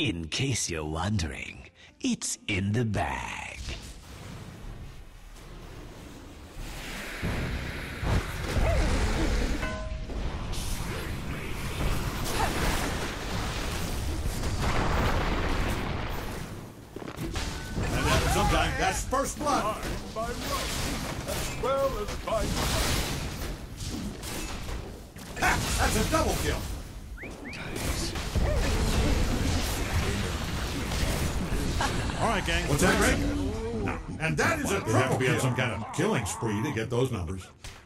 In case you're wondering, it's in the bag. And then sometimes that's first blood. By right, as well as by might. Ha! That's a double kill. All right, gang. What's that, Greg? No. And that is a triple kill. You have to be on some kind of killing spree to get those numbers.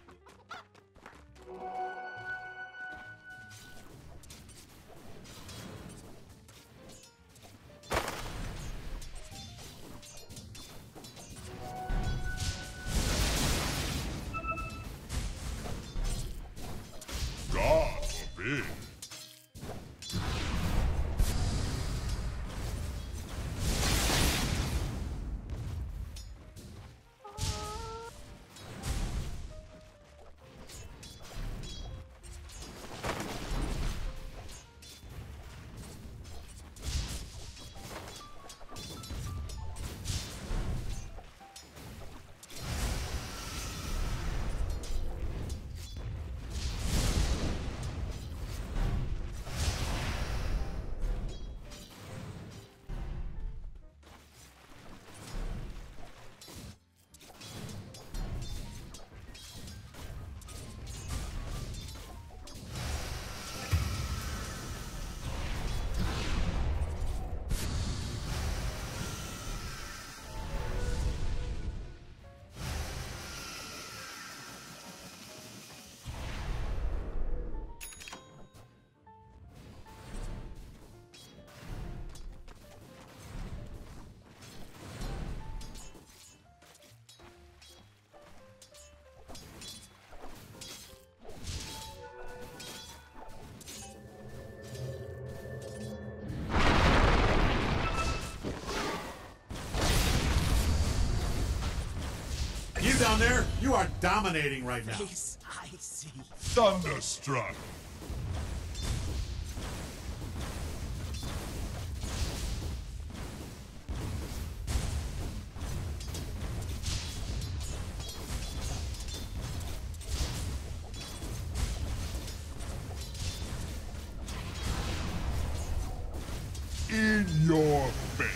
God forbid. You down there, you are dominating right now. Yes, I see. Thunderstruck. In your face.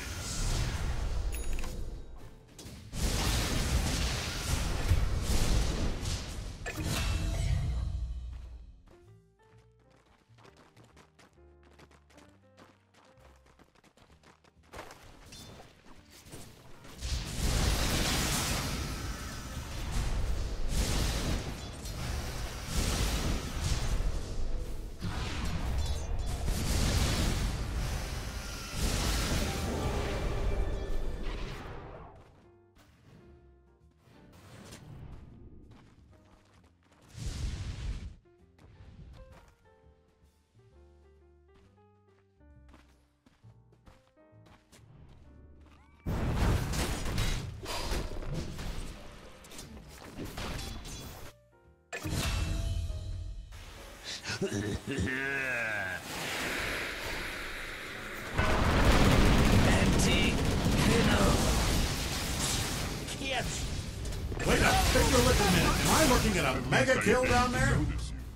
Kids! Wait a picture look a minute. Am I looking at a mega kill down there? Notice you.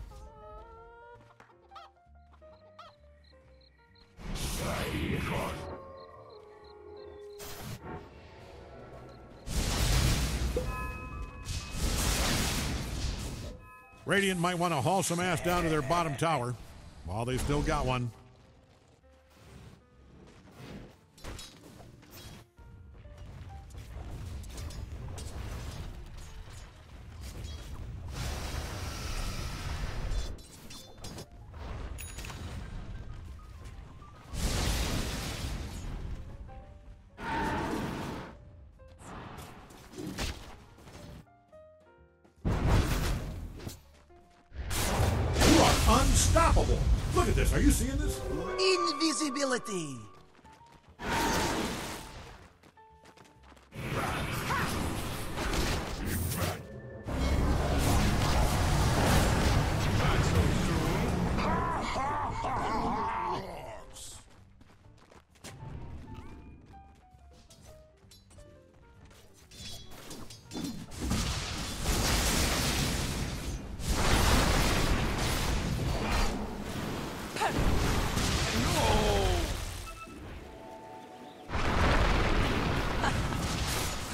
Radiant might want to haul some ass down to their bottom tower while they still got one. Unstoppable! Look at this, are you seeing this? Invisibility!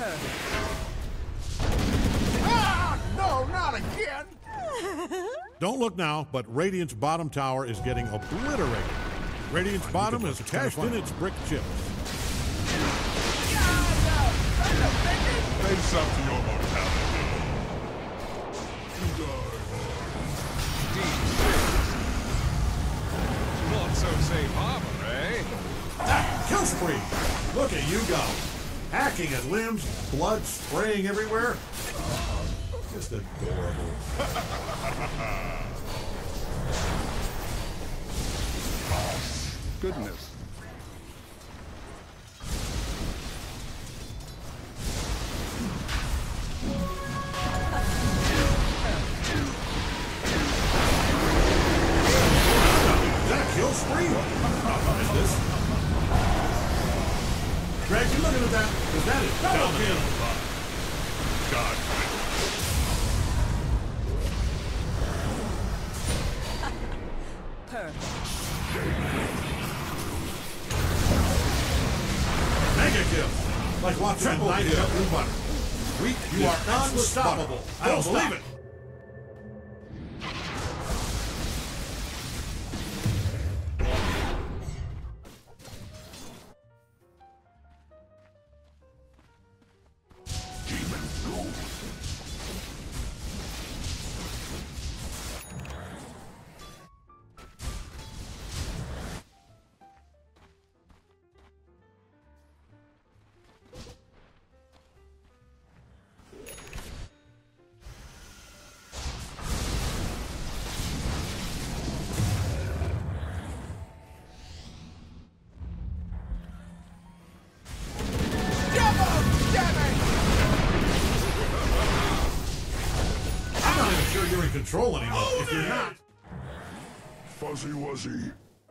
Ah! No, not again! Don't look now, but Radiant's bottom tower is getting obliterated. Radiant's bottom has cashed in its brick chips. Face up to your mortality. Not so safe harbor, eh? Kill spree! Look at you go. Hacking at limbs, blood spraying everywhere. Just adorable. Goodness. Is that a kill spree? What is this? Greg, you looking at that? Because that is double kill. God. Mega kill. Like watching a knife cut through butter. You are unstoppable. I don't believe it. I'm not even sure you're in control anymore. If you're not, Fuzzy Wuzzy.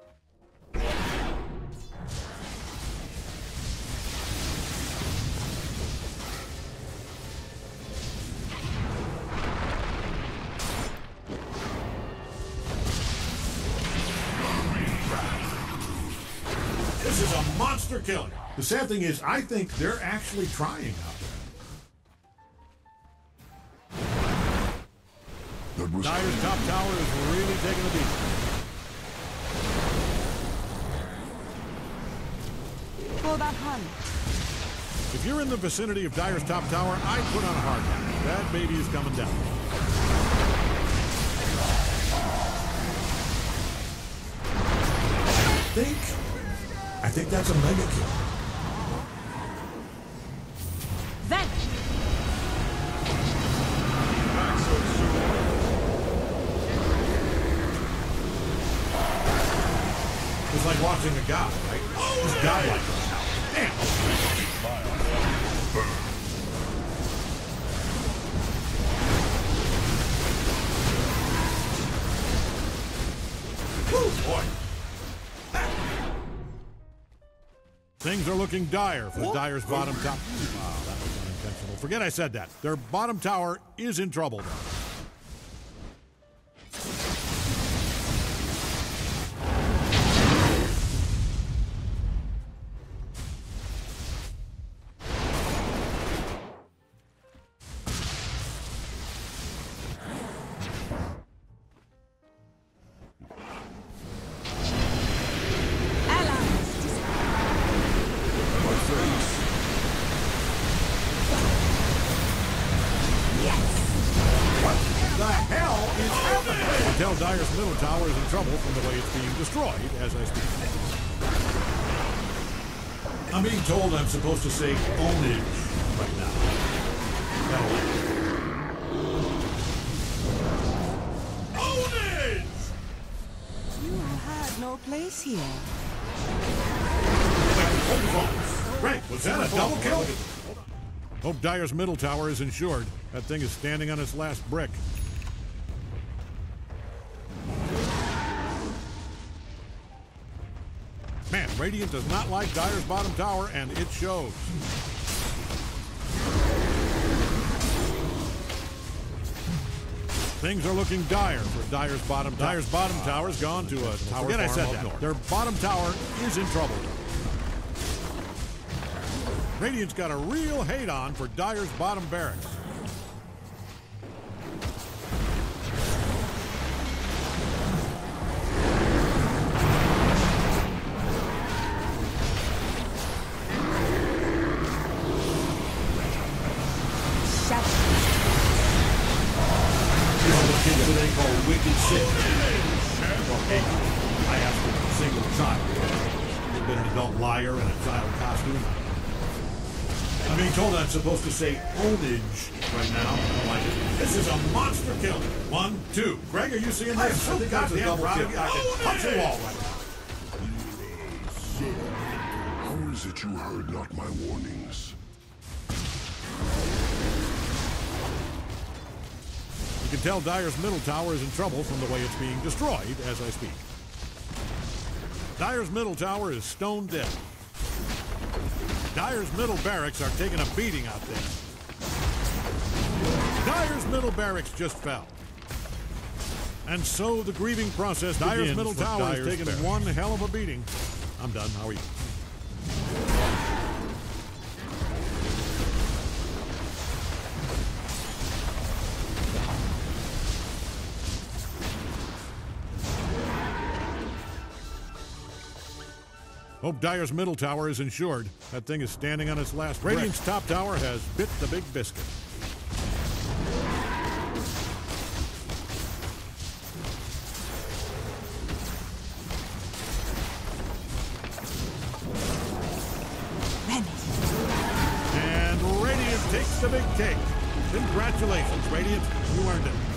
this is a monster kill. The sad thing is, I think they're actually trying out there. That was Dire's top tower is really taking a beat. For that hunt. If you're in the vicinity of Dire's top tower, I'd put on a hard hat. That baby is coming down. I think that's a mega kill. Then. Back so soon. It's like watching a god, right? He's godlike. Damn. Woo, boy. Things are looking dire for Dire's bottom top. Wow, that was unintentional. Forget I said that. Their bottom tower is in trouble, though. The hell is happening? I can tell Dire's middle tower is in trouble from the way it's being destroyed as I speak. I'm being told I'm supposed to say ownage right now. Ownage! You had no place here. Right, was that a double kill? Hope Dire's middle tower is insured. That thing is standing on its last brick. Man, Radiant does not like Dire's bottom tower, and it shows. Things are looking dire for Dire's bottom tower. Dire's bottom tower's gone to a tower. Forget I said that. Their bottom tower is in trouble. Radiant's got a real hate-on for Dire's bottom barracks. Kids today call wicked shit. Okay, I asked for a single child. You've been an adult liar in a child costume. I'm being told I'm supposed to say ownage right now. I don't like it. This is a monster kill. 1, 2. Greg, are you seeing this? I think that's a double kill. I can punch a wall right now. How is it you heard not my warnings? You can tell Dire's middle tower is in trouble from the way it's being destroyed as I speak. Dire's middle tower is stone dead. Dire's middle barracks are taking a beating out there. Dire's middle barracks just fell. And so the grieving process Dire's middle tower is taking one hell of a beating. I'm done. How are you? Hope Dire's middle tower is insured. That thing is standing on its last breath. Radiant's top tower has bit the big biscuit. And Radiant takes the big cake. Congratulations, Radiant. You earned it.